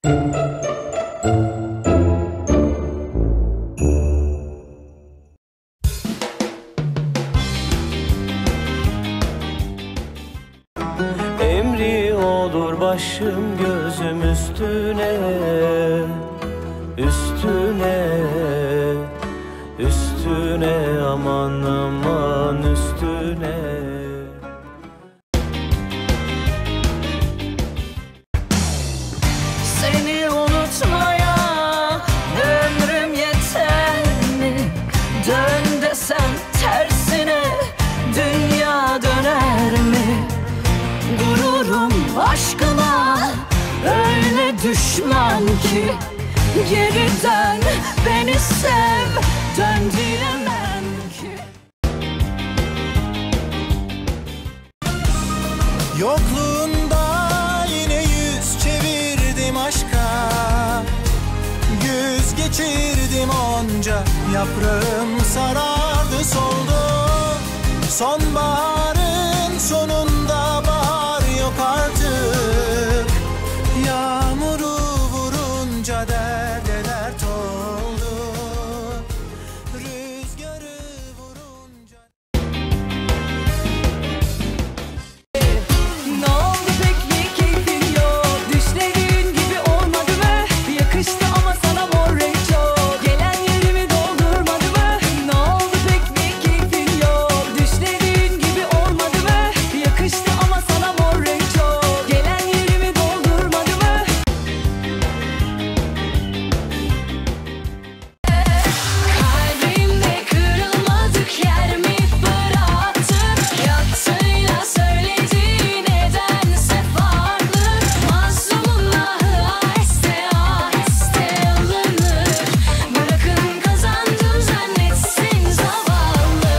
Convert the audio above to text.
Emri olur başım gözüm üstüne, üstüne, üstüne, aman aman üstüne. Seni unutmaya ömrüm yeter mi? Dön desem tersine dünya döner mi? Gururum aşkıma öyle düşman ki, geri dön beni sev, dön diyemem ki. Yokluğunda yine yüz çevirdim aşka, güz geçirdim onca, yaprağım sarardı soldu. Sonbaharın sonunda bahar yok artık, yağmuru vurunca derde dert oldu, rüzgarı vurunca. Ne oldu pek bir keyfin yok, düşlediğin gibi olmadı mı? Yakıştı ama sana mor renk çok, gelen yerimi doldurmadı mı? Ne oldu pek bir keyfin yok, düşlediğin gibi olmadı mı? Yakıştı ama sana mor renk çok, gelen yerimi doldurmadı mı? Kalbimde kırılmadık yer mi bıraktın? Yaptığıyla söylediği nedense farklı. Mazlumun ahı aheste aheste alınır. Bırakın kazandım zannetsin zavallı.